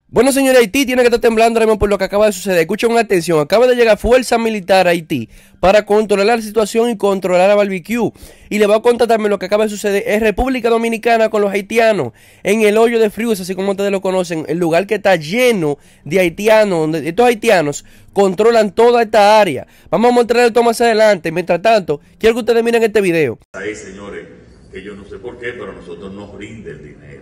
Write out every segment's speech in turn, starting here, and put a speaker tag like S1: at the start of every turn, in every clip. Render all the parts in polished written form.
S1: Bueno, señores, Haití tiene que estar temblando ahora mismo por lo que acaba de suceder. Escuchen con atención, acaba de llegar fuerza militar a Haití para controlar la situación y controlar a Barbecue. Y le voy a contar también lo que acaba de suceder en República Dominicana con los haitianos, en el hoyo de Frius, así como ustedes lo conocen, el lugar que está lleno de haitianos, donde estos haitianos controlan toda esta área. Vamos a mostrar esto más adelante. Mientras tanto, quiero que ustedes miren este video.
S2: Ahí, señores, que yo no sé por qué, pero a nosotros nos rinde el dinero.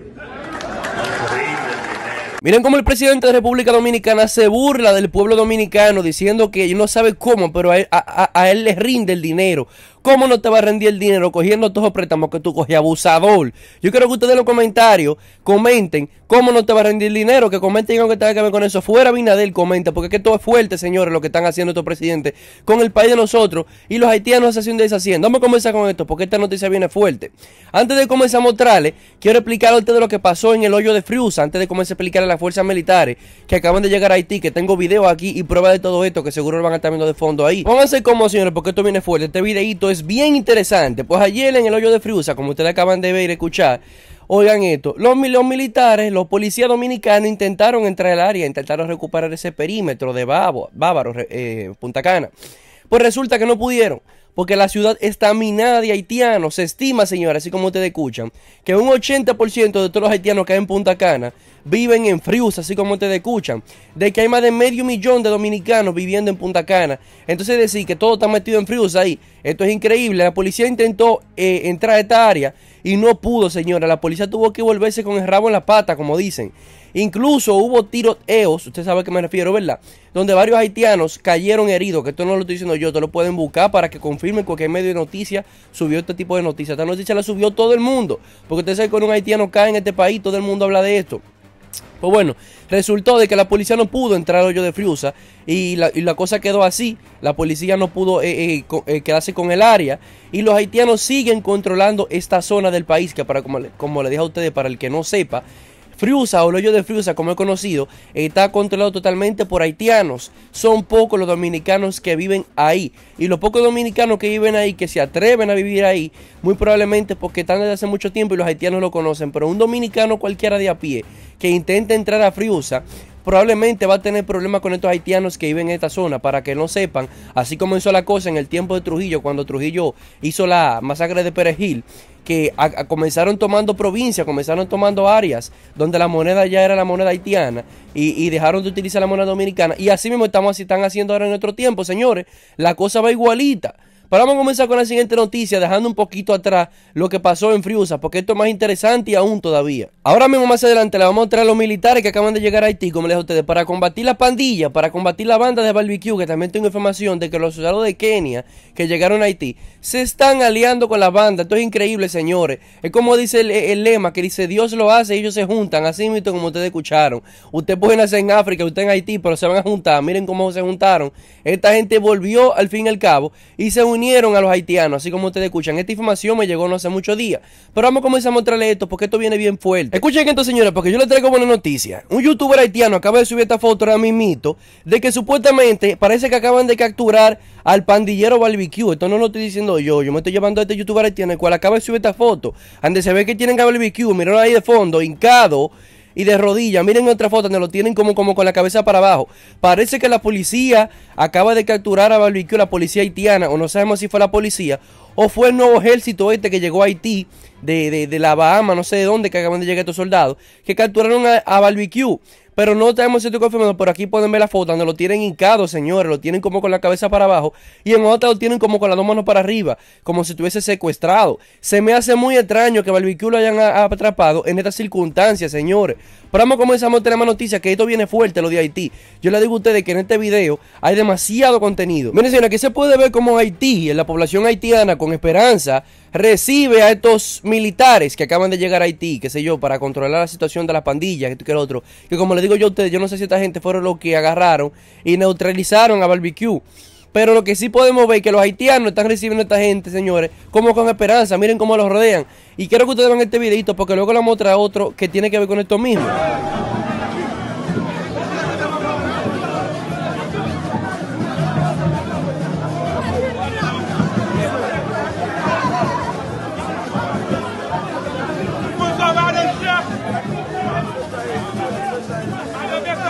S2: Nos rinde el dinero.
S1: Miren cómo el presidente de República Dominicana se burla del pueblo dominicano diciendo que no sabe cómo, pero a él le rinde el dinero. ¿Cómo no te va a rendir el dinero cogiendo todos los préstamos que tú coges, abusador? Yo quiero que ustedes en los comentarios comenten cómo no te va a rendir el dinero, que comenten algo que tenga que ver con eso. Fuera Abinader, comenta, porque es que todo es fuerte, señores, lo que están haciendo estos presidentes con el país de nosotros y los haitianos haciendo y deshaciendo. Vamos a comenzar con esto, porque esta noticia viene fuerte. Antes de comenzar a mostrarles, quiero explicarles a ustedes lo que pasó en el hoyo de Frius, antes de comenzar a explicarles a las fuerzas militares que acaban de llegar a Haití, que tengo videos aquí y pruebas de todo esto, que seguro lo van a estar viendo de fondo ahí. Pónganse como, señores, porque esto viene fuerte. Este videito es bien interesante. Pues ayer en el hoyo de Frius, como ustedes acaban de ver y escuchar, oigan esto, los militares, los policías dominicanos intentaron entrar al área, intentaron recuperar ese perímetro de Bávaro, Punta Cana. Pues resulta que no pudieron, porque la ciudad está minada de haitianos. Se estima, señores, así como ustedes escuchan, que un 80% de todos los haitianos que hay en Punta Cana viven en Frius, así como ustedes escuchan, de que hay más de 500,000 de dominicanos viviendo en Punta Cana. Entonces decir que todo está metido en Frius ahí, esto es increíble. La policía intentó entrar a esta área y no pudo, señora. La policía tuvo que volverse con el rabo en la pata, como dicen. Incluso hubo tiroteos, usted sabe a qué me refiero, ¿verdad? Donde varios haitianos cayeron heridos, que esto no lo estoy diciendo yo, te lo pueden buscar para que confirmen cualquier medio de noticias subió este tipo de noticias. Esta noticia la subió todo el mundo, porque usted sabe que cuando un haitiano cae en este país, todo el mundo habla de esto. Pues bueno, resultó de que la policía no pudo entrar al hoyo de Frius y la cosa quedó así. La policía no pudo quedarse con el área y los haitianos siguen controlando esta zona del país que, como le dije a ustedes, para el que no sepa, Frius, o el hoyo de Frius, como es conocido, está controlado totalmente por haitianos. Son pocos los dominicanos que viven ahí. Y los pocos dominicanos que viven ahí, que se atreven a vivir ahí, muy probablemente porque están desde hace mucho tiempo y los haitianos lo conocen. Pero un dominicano cualquiera de a pie que intente entrar a Frius, probablemente va a tener problemas con estos haitianos que viven en esta zona. Para que no sepan, así comenzó la cosa en el tiempo de Trujillo, cuando Trujillo hizo la masacre de Perejil, que comenzaron tomando provincias, comenzaron tomando áreas donde la moneda ya era la moneda haitiana y dejaron de utilizar la moneda dominicana. Y así mismo están haciendo ahora en nuestro tiempo, señores. La cosa va igualita. Pero vamos a comenzar con la siguiente noticia, dejando un poquito atrás lo que pasó en Frius, porque esto es más interesante y aún todavía. Ahora mismo, más adelante, le vamos a mostrar a los militares que acaban de llegar a Haití, como les dije a ustedes, para combatir la pandilla, para combatir la banda de Barbecue, que también tengo información de que los ciudadanos de Kenia que llegaron a Haití se están aliando con la banda. Esto es increíble, señores. Es como dice el lema, que dice Dios lo hace y ellos se juntan, así mismo como ustedes escucharon. Ustedes pueden nacer en África, usted en Haití, pero se van a juntar. Miren cómo se juntaron. Esta gente volvió al fin y al cabo y se unieron a los haitianos, así como ustedes escuchan. Esta información me llegó no hace muchos días, pero vamos a comenzar a mostrarles esto porque esto viene bien fuerte. Escuchen esto, señores, porque yo les traigo buena noticia. Un youtuber haitiano acaba de subir esta foto ahora mismito de que supuestamente parece que acaban de capturar al pandillero Barbecue. Esto no lo estoy diciendo yo me estoy llevando a este youtuber haitiano, el cual acaba de subir esta foto donde se ve que tienen a Barbecue, miren ahí de fondo, hincado y de rodillas. Miren otra foto donde lo tienen como con la cabeza para abajo. Parece que la policía acaba de capturar a Barbecue, la policía haitiana, o no sabemos si fue la policía o fue el nuevo ejército que llegó a Haití de la Bahama, no sé de dónde, que acaban de llegar estos soldados que capturaron a Barbecue. Pero no tenemos esto confirmado. Por aquí pueden ver la foto donde lo tienen hincado, señores. Lo tienen como con la cabeza para abajo. Y en otra lo tienen como con las dos manos para arriba, como si estuviese secuestrado. Se me hace muy extraño que Barbecue lo hayan atrapado en estas circunstancias, señores. Pero vamos a comenzar a mostrar más noticias, que esto viene fuerte, lo de Haití. Yo les digo a ustedes que en este video hay demasiado contenido. Miren, señores, aquí se puede ver cómo Haití, la población haitiana con esperanza, recibe a estos militares que acaban de llegar a Haití, qué sé yo, para controlar la situación de la pandilla, que el otro. Que como les digo yo a ustedes, yo no sé si esta gente fueron los que agarraron y neutralizaron a Barbecue. Pero lo que sí podemos ver es que los haitianos están recibiendo a esta gente, señores, como con esperanza. Miren cómo los rodean. Y quiero que ustedes vean este videito porque luego le muestra a otro que tiene que ver con esto mismo.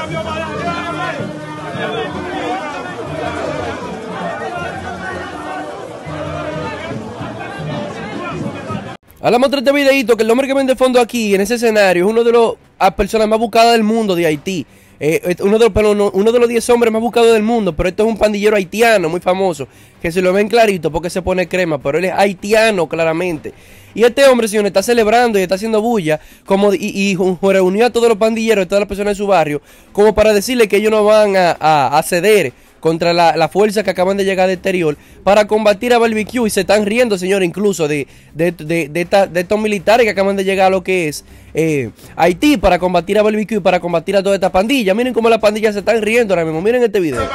S1: Hablamos de este videito que el hombre que vende fondo aquí en ese escenario es uno de las personas más buscadas del mundo de Haití. Uno de los 10 hombres más buscados del mundo, pero esto es un pandillero haitiano muy famoso, que se lo ven clarito porque se pone crema, pero él es haitiano claramente. Y este hombre, señor, está celebrando y está haciendo bulla y reunió a todos los pandilleros, a todas las personas de su barrio, como para decirle que ellos no van a ceder contra la fuerza que acaban de llegar de exterior para combatir a Barbecue. Y se están riendo, señor, incluso de estos militares que acaban de llegar a lo que es Haití para combatir a Barbecue y para combatir a toda esta pandilla. Miren cómo las pandillas se están riendo ahora mismo. Miren este video.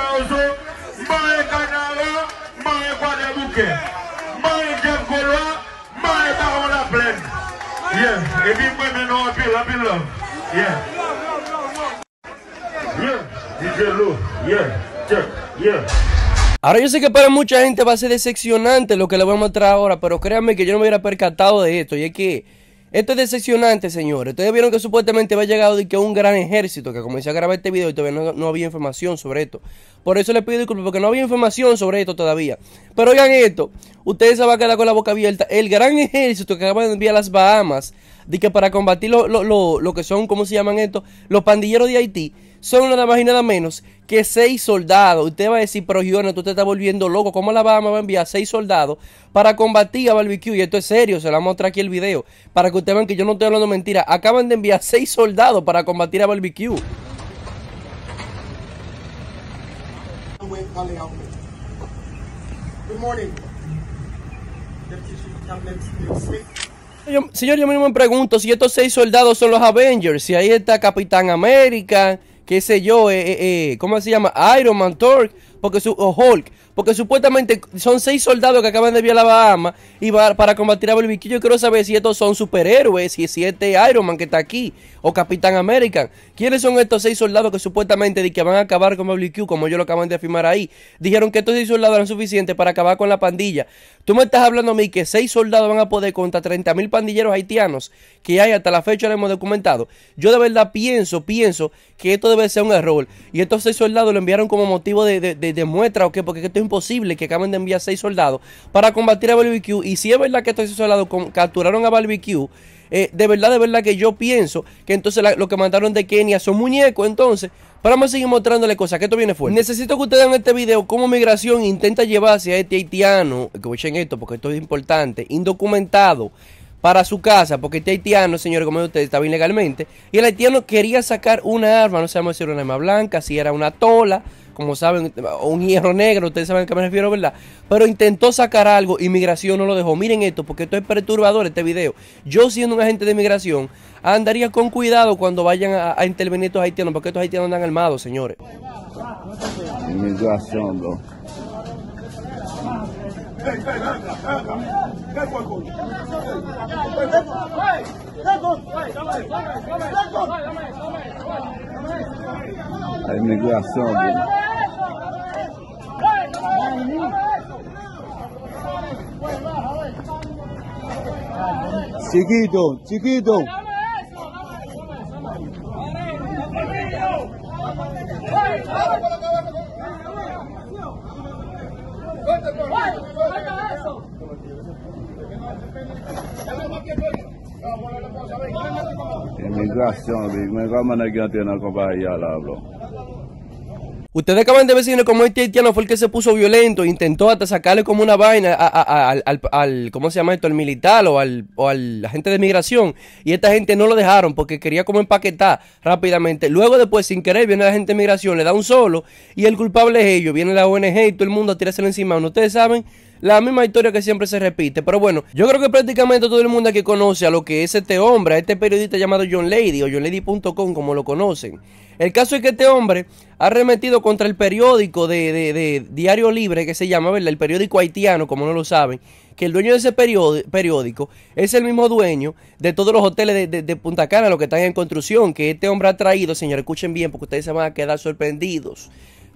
S1: Ahora yo sé que para mucha gente va a ser decepcionante lo que le voy a mostrar ahora, pero créanme que yo no me hubiera percatado de esto. Y es que esto es decepcionante, señores. Ustedes vieron que supuestamente había llegado de que un gran ejército, que comencé a grabar este video y todavía no había información sobre esto. Por eso les pido disculpas, porque no había información sobre esto todavía. Pero oigan esto, ustedes se van a quedar con la boca abierta. El gran ejército que acaban de enviar a las Bahamas, de que para combatir lo que son, ¿cómo se llaman esto? Los pandilleros de Haití, son nada más y nada menos que 6 soldados. Usted va a decir, pero Giona, tú te estás volviendo loco. ¿Cómo la Bahama va a enviar 6 soldados para combatir a Barbecue? Y esto es serio, se lo voy a mostrar aquí el video, para que ustedes vean que yo no estoy hablando mentira. Acaban de enviar 6 soldados para combatir a Barbecue. Señor, yo mismo me pregunto si estos 6 soldados son los Avengers, si ahí está Capitán América, qué sé yo, ¿cómo se llama? Iron Man, Thor, o Hulk, porque supuestamente son 6 soldados que acaban de enviar a la Bahama y para combatir a Barbecue. Yo quiero saber si estos son superhéroes, si este Iron Man que está aquí, o Capitán América. ¿Quiénes son estos 6 soldados que supuestamente que van a acabar con Barbecue, como ellos lo acaban de afirmar ahí? Dijeron que estos 6 soldados eran suficientes para acabar con la pandilla. Tú me estás hablando a mí que 6 soldados van a poder contra 30,000 pandilleros haitianos que hay hasta la fecha, lo hemos documentado. Yo de verdad pienso que esto debe ser un error. Y estos 6 soldados lo enviaron como motivo de muestra, ¿o qué? Porque esto es imposible que acaben de enviar 6 soldados para combatir a Barbecue. Y si es verdad que estos 6 soldados capturaron a Barbecue, de verdad que yo pienso que entonces lo que mandaron de Kenia son muñecos. Entonces, pero vamos a seguir mostrándole cosas, que esto viene fuerte. Necesito que ustedes vean este video cómo migración intenta llevarse a este haitiano, que escuchen esto porque esto es importante, indocumentado, para su casa, porque este haitiano, señores, como ustedes, estaba ilegalmente, y el haitiano quería sacar una arma, no sabemos si era una arma blanca, si era una tola, como saben, un hierro negro, ustedes saben a qué me refiero, ¿verdad? Pero intentó sacar algo y migración no lo dejó. Miren esto, porque esto es perturbador, este video. Yo, siendo un agente de migración, andaría con cuidado cuando vayan a intervenir estos haitianos, porque estos haitianos andan armados, señores.
S3: Inmigración, bro. La inmigración, bro. Chiquito. Inmigración, me llaman aquí a tiene compañía, bro.
S1: Ustedes acaban de ver como este haitiano fue el que se puso violento, intentó hasta sacarle como una vaina al ¿cómo se llama esto? Al militar o al agente de migración. Y esta gente no lo dejaron porque quería como empaquetar rápidamente. Luego después, sin querer, viene la gente de migración, le da un solo y el culpable es ellos. Viene la ONG y todo el mundo a tirárselo encima. Ustedes saben, la misma historia que siempre se repite. Pero bueno, yo creo que prácticamente todo el mundo aquí conoce a lo que es este hombre, a este periodista llamado John Lady o johnlady.com, como lo conocen. El caso es que este hombre ha arremetido contra el periódico de Diario Libre, que se llama, ¿verdad? El periódico haitiano, como no lo saben, que el dueño de ese periódico es el mismo dueño de todos los hoteles de Punta Cana, los que están en construcción, que este hombre ha traído, señores, escuchen bien, porque ustedes se van a quedar sorprendidos.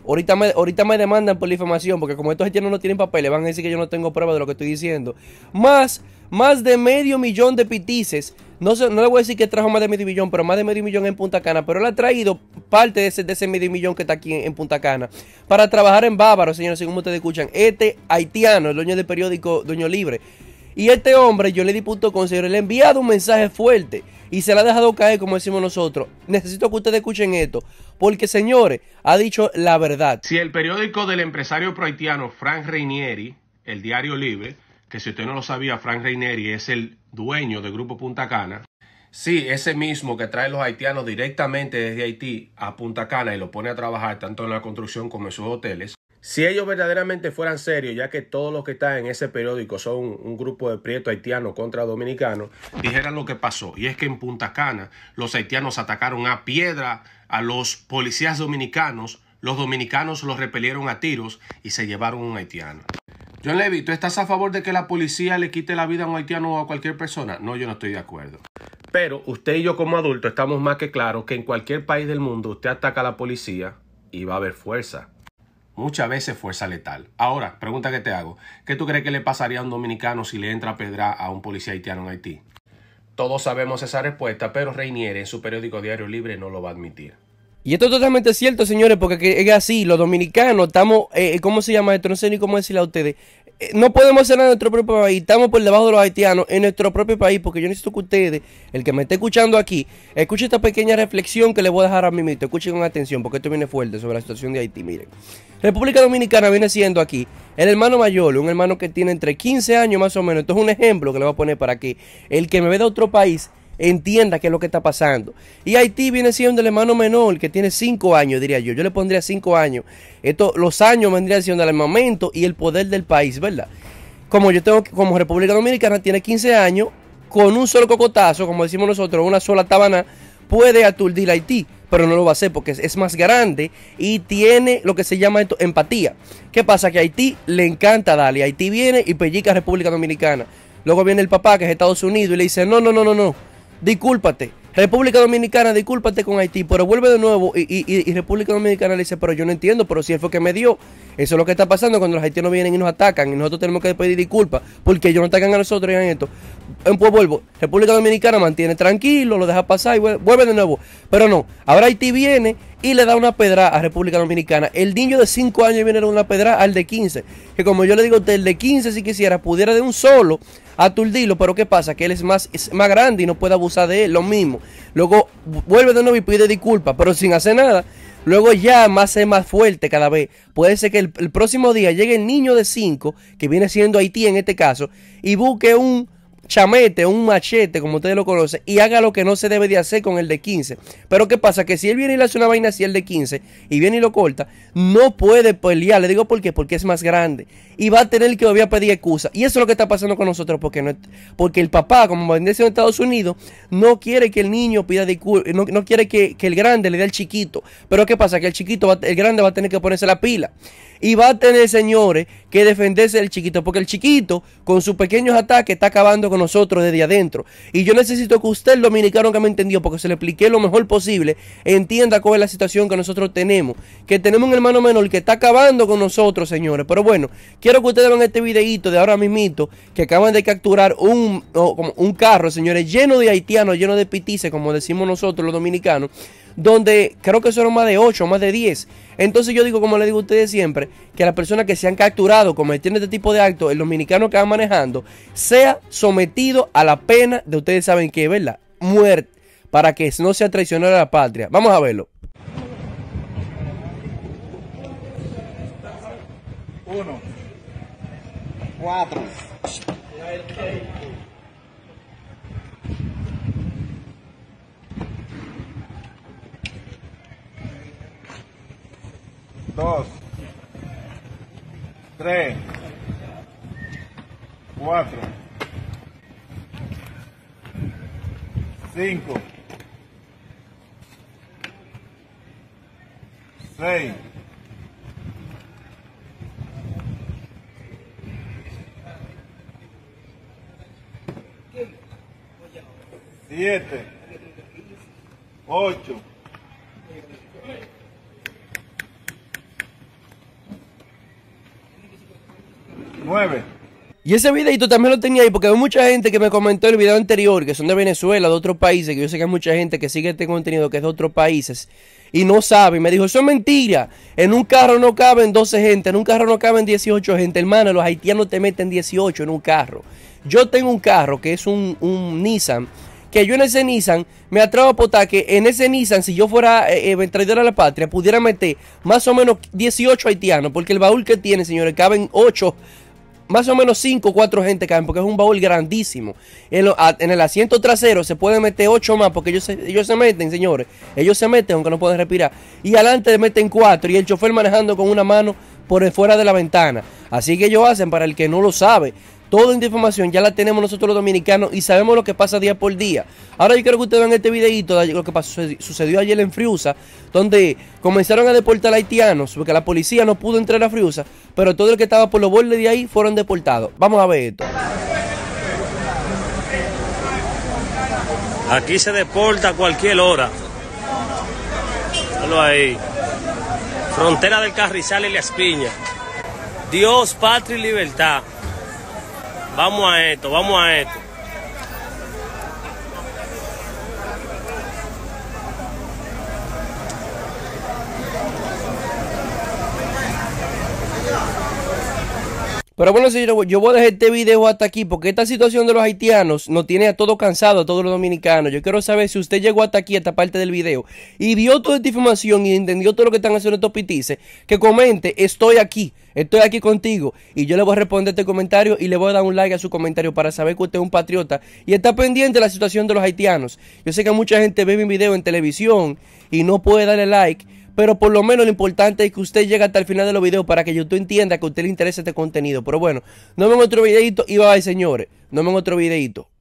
S1: ahorita me demandan por la difamación, porque como estos haitianos no tienen papeles, van a decir que yo no tengo prueba de lo que estoy diciendo. Más de medio millón de pitices. No le voy a decir que trajo más de medio millón, pero más de medio millón en Punta Cana. Pero él ha traído parte de ese medio millón que está aquí en Punta Cana para trabajar en Bávaro, señores, según ustedes escuchan. Este haitiano, el dueño del periódico Dueño Libre. Y este hombre, yo le di punto con señor, le he enviado un mensaje fuerte y se la ha dejado caer, como decimos nosotros. Necesito que ustedes escuchen esto, porque, señores, ha dicho la verdad.
S4: Si el periódico del empresario pro-haitiano Frank Reinieri, el Diario Libre, que si usted no lo sabía, Frank Reinieri es el dueño del Grupo Punta Cana. Sí, ese mismo que trae los haitianos directamente desde Haití a Punta Cana y lo pone a trabajar tanto en la construcción como en sus hoteles. Si ellos verdaderamente fueran serios, ya que todos los que están en ese periódico son un grupo de prietos haitianos contra dominicanos, dijeran lo que pasó. Y es que en Punta Cana los haitianos atacaron a piedra a los policías dominicanos, los dominicanos los repelieron a tiros y se llevaron a un haitiano. John Levy, ¿tú estás a favor de que la policía le quite la vida a un haitiano o a cualquier persona? No, yo no estoy de acuerdo. Pero usted y yo como adultos estamos más que claros que en cualquier país del mundo usted ataca a la policía y va a haber fuerza. Muchas veces fuerza letal. Ahora, pregunta que te hago. ¿Qué tú crees que le pasaría a un dominicano si le entra a pedra a un policía haitiano en Haití? Todos sabemos esa respuesta, pero Reinieri en su periódico Diario Libre no lo va a admitir.
S1: Y esto es totalmente cierto, señores, porque es así, los dominicanos estamos, ¿cómo se llama esto? No sé ni cómo decirle a ustedes. No podemos hacer nada en nuestro propio país, estamos por debajo de los haitianos en nuestro propio país, porque yo necesito que ustedes, el que me esté escuchando aquí, escuche esta pequeña reflexión que le voy a dejar a mí mismo. Escuchen con atención, porque esto viene fuerte sobre la situación de Haití. Miren, República Dominicana viene siendo aquí el hermano mayor, un hermano que tiene entre 15 años más o menos. Esto es un ejemplo que le voy a poner para que el que me ve de otro país entienda qué es lo que está pasando. Y Haití viene siendo el hermano menor, que tiene 5 años, diría yo. Yo le pondría 5 años. Los años vendrían siendo el armamento y el poder del país, ¿verdad? Como República Dominicana tiene 15 años, con un solo cocotazo, como decimos nosotros, una sola tabana, puede aturdir a Haití. Pero no lo va a hacer porque es más grande y tiene lo que se llama esto, empatía. ¿Qué pasa? Que a Haití le encanta darle. Haití viene y pellica a República Dominicana. Luego viene el papá, que es Estados Unidos, y le dice, no. Discúlpate, República Dominicana, discúlpate con Haití, pero vuelve de nuevo y República Dominicana le dice, pero yo no entiendo, pero si él fue que me dio. Eso es lo que está pasando cuando los haitianos vienen y nos atacan y nosotros tenemos que pedir disculpas porque ellos no atacan a nosotros y hagan esto. Pues vuelvo, República Dominicana mantiene tranquilo, lo deja pasar y vuelve de nuevo. Pero no, ahora Haití viene y le da una pedra a República Dominicana. El niño de 5 años viene de una pedra al de 15. Que como yo le digo a usted, el de 15 si quisiera pudiera de un solo aturdirlo, pero ¿qué pasa? Que él es más grande y no puede abusar de él, lo mismo. Luego vuelve de nuevo y pide disculpas, pero sin hacer nada. Luego ya es más fuerte cada vez. Puede ser que el próximo día llegue el niño de 5, que viene siendo Haití en este caso, y busque un chamete, un machete, como ustedes lo conocen, y haga lo que no se debe de hacer con el de 15. Pero ¿qué pasa? Que si él viene y le hace una vaina así, el de 15, y viene y lo corta, no puede pelear. Le digo por qué, porque es más grande. Y va a tener que todavía pedir excusa. Y eso es lo que está pasando con nosotros, porque el papá, como bendice en Estados Unidos, no quiere que el niño pida disculpas, no quiere que el grande le dé al chiquito. Pero ¿qué pasa? Que el grande va a tener que ponerse la pila. Y va a tener, señores, que defenderse del chiquito, porque el chiquito, con sus pequeños ataques, está acabando con nosotros desde adentro. Y yo necesito que usted, el dominicano que me entendió, porque se le expliqué lo mejor posible, entienda cuál es la situación que nosotros tenemos. Que tenemos un hermano menor que está acabando con nosotros, señores. Pero bueno, quiero que ustedes vean este videíto de ahora mismito, que acaban de capturar un carro, señores, lleno de haitianos, lleno de pitices, como decimos nosotros los dominicanos, donde creo que son más de 8, más de 10. Entonces yo digo, como le digo a ustedes siempre, que las personas que se han capturado cometiendo este tipo de actos, el dominicano que va manejando, sea sometido a la pena de ustedes saben qué, ¿verdad? Muerte, para que no sea traicionero a la patria. Vamos a verlo.
S5: 1, 4. 2, 3, 4, 5, 6, 7, 8, 9.
S1: Y ese videito también lo tenía ahí porque hay mucha gente que me comentó el video anterior, que son de Venezuela, de otros países, que yo sé que hay mucha gente que sigue este contenido que es de otros países y no sabe. Y me dijo, eso es mentira. En un carro no caben 12 gente, en un carro no caben 18 gente. Hermano, los haitianos te meten 18 en un carro. Yo tengo un carro que es un Nissan, que yo en ese Nissan me atrevo a apostar que en ese Nissan, si yo fuera traidor a la patria, pudiera meter más o menos 18 haitianos, porque el baúl que tiene, señores, caben 8. Más o menos 5 o 4 gente caben porque es un baúl grandísimo. En el asiento trasero se pueden meter 8 más porque ellos se meten, señores. Ellos se meten aunque no pueden respirar. Y adelante meten 4 y el chofer manejando con una mano por fuera de la ventana. Así que ellos hacen, para el que no lo sabe, toda esta información ya la tenemos nosotros los dominicanos y sabemos lo que pasa día por día. Ahora yo quiero que ustedes vean este videito de lo que sucedió ayer en Friusa, donde comenzaron a deportar a haitianos, porque la policía no pudo entrar a Friusa, pero todo el que estaba por los bordes de ahí fueron deportados. Vamos a ver esto.
S6: Aquí se deporta a cualquier hora. Míralo ahí. Frontera del Carrizal y Las Piñas. Dios, patria y libertad. Vamos a esto, vamos a esto.
S1: Pero bueno, señores, yo voy a dejar este video hasta aquí porque esta situación de los haitianos nos tiene a todos cansados, a todos los dominicanos. Yo quiero saber si usted llegó hasta aquí, a esta parte del video, y vio toda esta información y entendió todo lo que están haciendo estos pitices, que comente, estoy aquí contigo, y yo le voy a responder este comentario y le voy a dar un like a su comentario para saber que usted es un patriota y está pendiente de la situación de los haitianos. Yo sé que mucha gente ve mi video en televisión y no puede darle like, pero por lo menos lo importante es que usted llegue hasta el final de los videos para que YouTube entienda que a usted le interesa este contenido. Pero bueno, nos vemos en otro videito y bye, señores. Nos vemos en otro videito.